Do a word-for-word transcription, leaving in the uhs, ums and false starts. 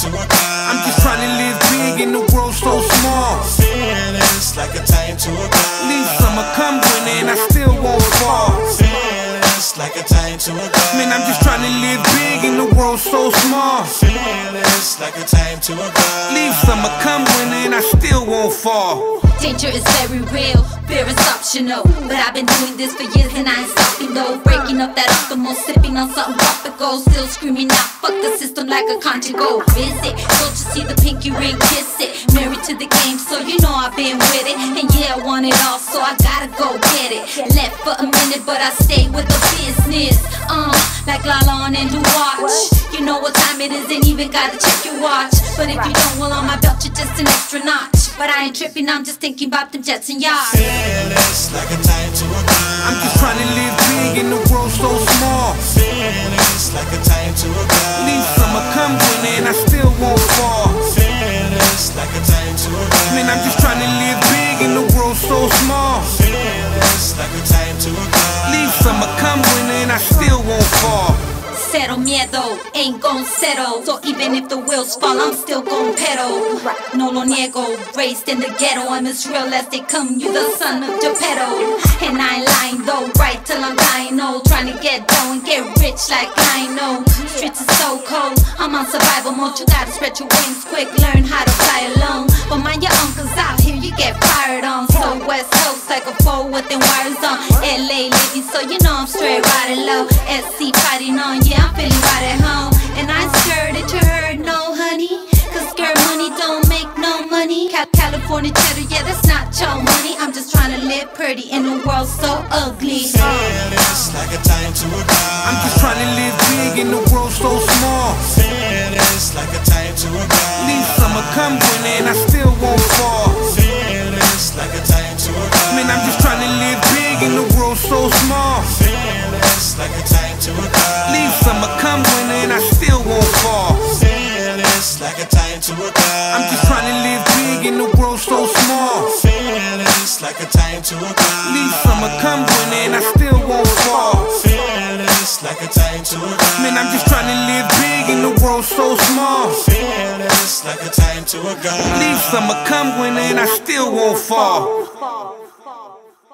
to a god. I'm just trying to live big in the world so small. Feelings like a time to a god. Leave summer come winter and I still won't fall. Feelings like a time to a god. Man, I'm just trying to live big in the world so small. Feelings like a time to a god. Leave summer come winter and I still won't fall. Danger is very real, fear is optional. But I've been doing this for years and I ain't stopping though. Breaking up that optimal, sipping on something tropical. Still screaming out, fuck the system like a conjugal visit. Don't you see the pinky ring, kiss it. Married to the game, so you know I've been with it. And yeah, I want it all, so I gotta go get it. Left for a minute, but I stay with the business. Uh, like Lala on and do watch. You know what time it is, ain't even gotta check your watch. But if you don't, well on my belt, you're just an extra notch. But I ain't tripping, I'm just thinking about them jets and yachts. Feelings like a time to a god. I'm just trying to live big in the world so small. Feelings like a time to a god. Leave summer come winter and I still won't fall. Feelings like a time to a god. Man, I'm just trying to live big in the world so small. Feelings like a time to a god. Leave summer come winter and I still won't fall. Cero miedo, ain't gon' settle. So even if the wheels fall, I'm still gon' pedal. No lo niego, raised in the ghetto. I'm as real as they come, you the son of Geppetto. And I ain't lying though, right till I'm dying old. Trying to get dough and get rich like Lionel. Streets is so cold, I'm on survival mode. You gotta spread your wings quick, learn how to fly alone. But mind your uncles out here, you get fired on. So West Coast like a four with them wires on. L A living, so you know I'm straight riding low. S C fighting on, yeah, I'm feeling right at home. And I ain't scared that you heard, no honey. Cause scared money don't make no money. Cal California cheddar, yeah, that's not your money. I'm just trying to live pretty in a world so ugly. Feelings like a time to a god. I'm just trying to live big in the world so small. Feelings like a time to a god. Leave summer come winter and I still won't fall. Feelings like a time to a god. Man, I'm just trying to live big in the world so small. Feelings like a time to a god. Leave summer come winter and I still won't fall. Feelings like a time to a god. I'm just trying to live big in the world so small. Feelings like a time to a god. Leave summer come winter and I still won't fall. Feelings like a time to a god. Man, I'm just trying to live big in the world so small. Feelings like a time to a god. Leave summer come winter and I still won't fall.